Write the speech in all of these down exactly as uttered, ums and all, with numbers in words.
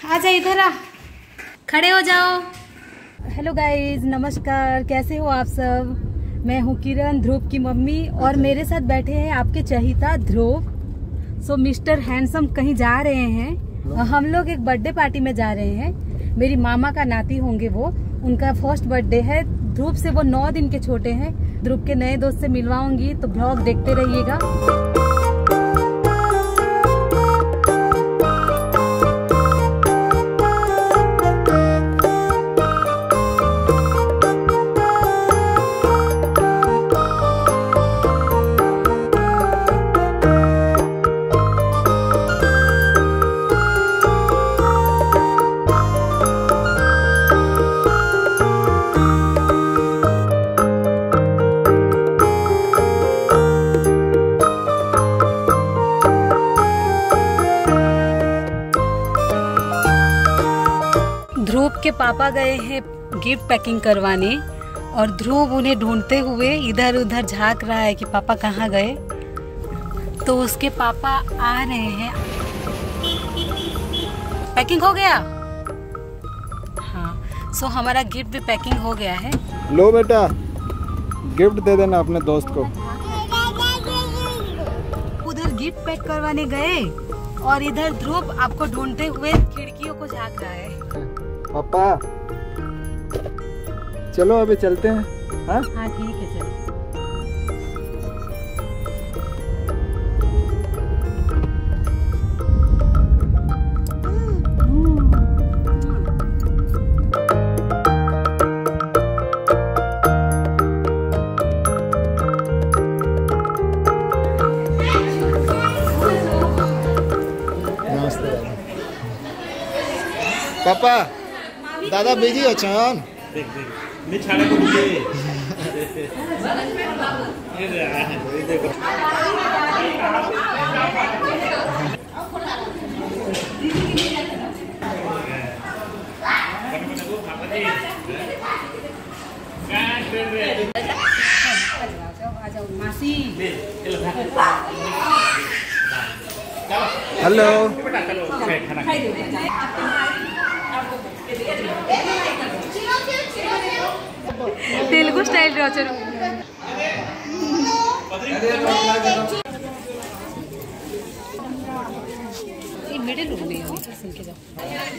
आजा इधर आ, खड़े हो जाओ। हेलो गाइज, नमस्कार, कैसे हो आप सब। मैं हूँ किरण, ध्रुव की मम्मी, और मेरे साथ बैठे हैं आपके चहिता ध्रुव। सो मिस्टर हैंडसम कहीं जा रहे हैं। हम लोग एक बर्थडे पार्टी में जा रहे हैं। मेरी मामा का नाती होंगे वो, उनका फर्स्ट बर्थडे है। ध्रुव से वो नौ दिन के छोटे हैं। ध्रुव के नए दोस्त से मिलवाऊंगी, तो ब्लॉग देखते रहिएगा। ध्रुव के पापा गए हैं गिफ्ट पैकिंग करवाने, और ध्रुव उन्हें ढूंढते हुए इधर उधर झांक रहा है कि पापा कहाँ गए। तो उसके पापा आ रहे हैं। पैकिंग हो गया? हाँ, सो हमारा गिफ्ट भी पैकिंग हो गया है। लो बेटा, गिफ्ट दे देना अपने दोस्त को। उधर गिफ्ट पैक करवाने गए, और इधर ध्रुव आपको ढूंढते हुए खिड़कियों को झांक रहा है। पापा चलो अभी चलते हैं। हाँ हाँ ठीक है, चलो। नमस्ते पापा, दादा बिजी अछन। देख देख मैं छाड़े को दिए ये देखो। हेलो, तेलुगु स्टाइल रे अचर ये मिडिल रूम में है, सुन के जाओ।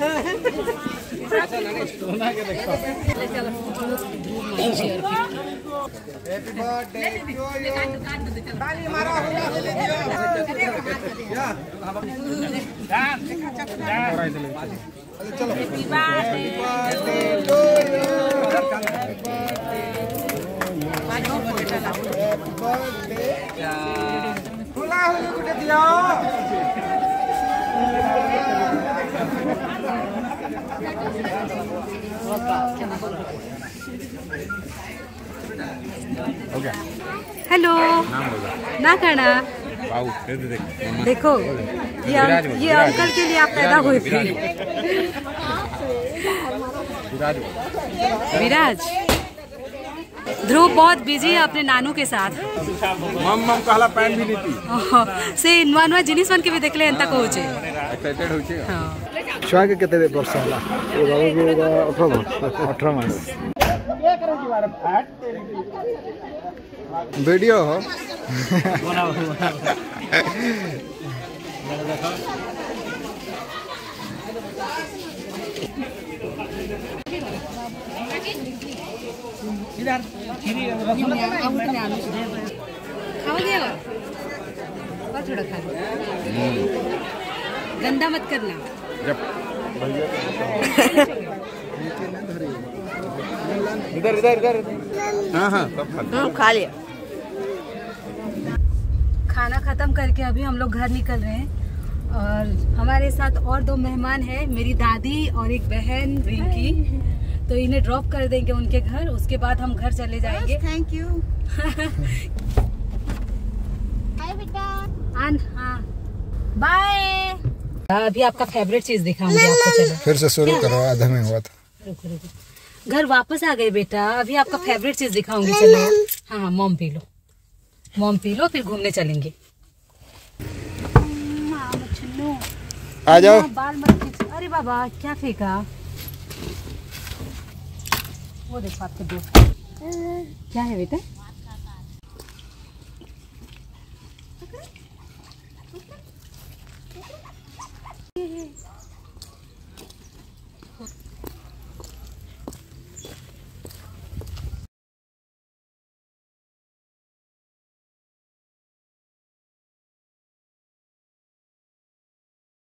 सोना के देखो। चलो share happy birthday to you. ताली मारो, ले लीजिए। चलो हैप्पी बर्थडे टू यू। खुला हुली कुटे दियो। हेलो ना करना। देखो ये ये अंकल के लिए आप पैदा हुए थे। विराज, ध्रुव बहुत बिजी है अपने नानू के साथ। मम मम कहला पैन भी नीति से नुआ नुआ जिनिस मन के भी देखले एंता कहूचे। एक्साइटेड होचे। हां, छुआ के केते वर्ष होला? ए बाबू अठारह अठारह मास। वीडियो हो बनाओ इधर खावा दिया और थोड़ा खा लो, गंदा मत करना। इधर इधर इधर। हाँ हाँ सब खा लिया। खाना खत्म करके अभी हम लोग घर निकल रहे हैं, और हमारे साथ और दो मेहमान हैं, मेरी दादी और एक बहन रिंकी। तो इन्हें ड्रॉप कर देंगे उनके घर, उसके बाद हम घर चले जाएंगे। Thank you. हाय बेटा। हाँ बाय। अभी आपका फेवरेट चीज दिखाऊंगी आपको। चलो फिर से शुरू करो, आधा में हुआ था। रुको रुको, घर वापस आ गए बेटा। अभी आपका फेवरेट चीज दिखाऊंगी। चलो हाँ हाँ, मॉम पी लो, मॉम पी लो, फिर घूमने चलेंगे। आ जाओ। बाल मत खींच। अरे अरे बाबा क्या फेंका? वो देखो आपके दोस्त क्या है बेटा?